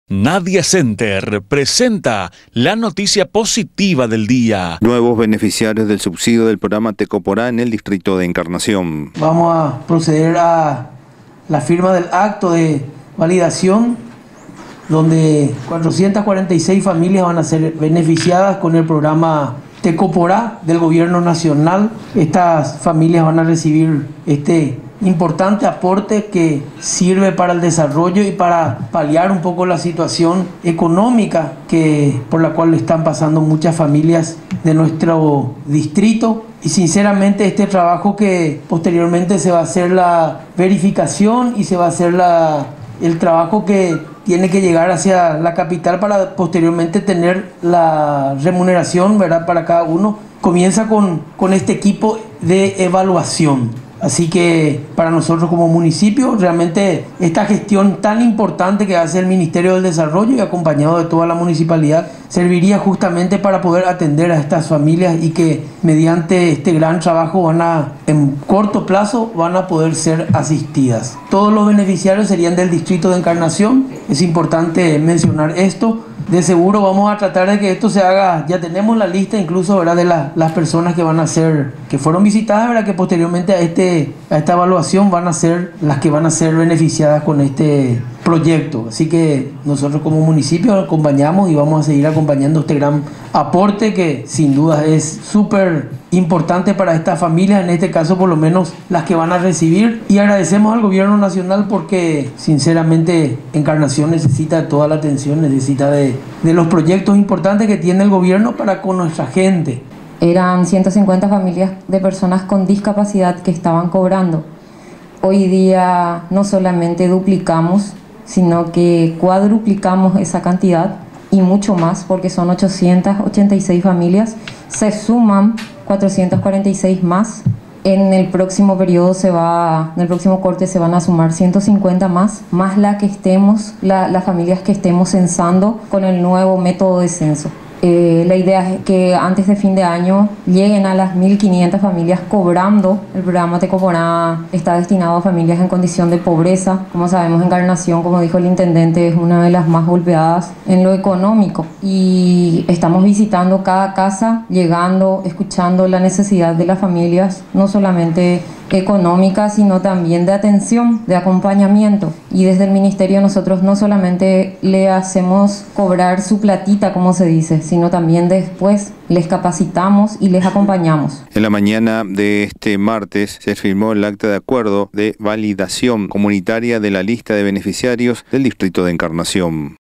Nadia Center presenta la noticia positiva del día. Nuevos beneficiarios del subsidio del programa Tecoporá en el distrito de Encarnación. Vamos a proceder a la firma del acto de validación, donde 446 familias van a ser beneficiadas con el programa Tecoporá del Gobierno Nacional. Estas familias van a recibir este importante aporte que sirve para el desarrollo y para paliar un poco la situación económica por la cual están pasando muchas familias de nuestro distrito. Y sinceramente este trabajo que posteriormente se va a hacer la verificación y se va a hacer el trabajo que tiene que llegar hacia la capital para posteriormente tener la remuneración, ¿verdad?, para cada uno, comienza con este equipo de evaluación. Así que para nosotros como municipio, realmente esta gestión tan importante que hace el Ministerio del Desarrollo y acompañado de toda la municipalidad, serviría justamente para poder atender a estas familias y que mediante este gran trabajo en corto plazo van a poder ser asistidas. Todos los beneficiarios serían del distrito de Encarnación, es importante mencionar esto. De seguro vamos a tratar de que esto se haga, ya tenemos la lista incluso, ¿verdad?, de las personas que fueron visitadas, ¿verdad?, que posteriormente a esta evaluación van a ser las que van a ser beneficiadas con este proyecto. Así que nosotros como municipio acompañamos y vamos a seguir acompañando este gran aporte que sin duda es súper importante para estas familias, en este caso por lo menos las que van a recibir, y agradecemos al gobierno nacional porque sinceramente Encarnación necesita de toda la atención, necesita de los proyectos importantes que tiene el gobierno para con nuestra gente. Eran 150 familias de personas con discapacidad que estaban cobrando. Hoy día no solamente duplicamos, sino que cuadruplicamos esa cantidad y mucho más, porque son 886 familias, se suman 446 más. En el próximo periodo en el próximo corte se van a sumar 150 más las familias que estemos censando con el nuevo método de censo. La idea es que antes de fin de año lleguen a las 1.500 familias cobrando. El programa Tecoporá está destinado a familias en condición de pobreza. Como sabemos, Encarnación, como dijo el intendente, es una de las más golpeadas en lo económico. Y estamos visitando cada casa, llegando, escuchando la necesidad de las familias, no solamente económica, sino también de atención, de acompañamiento. Y desde el ministerio nosotros no solamente le hacemos cobrar su platita, como se dice, sino también después les capacitamos y les acompañamos. En la mañana de este martes se firmó el acta de acuerdo de validación comunitaria de la lista de beneficiarios del distrito de Encarnación.